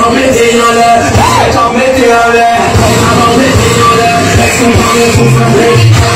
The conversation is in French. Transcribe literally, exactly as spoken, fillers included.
t'en mettez en l'air, t'en mettez en l'air, t'en mettez en l'air, laisse-moi parler pour faire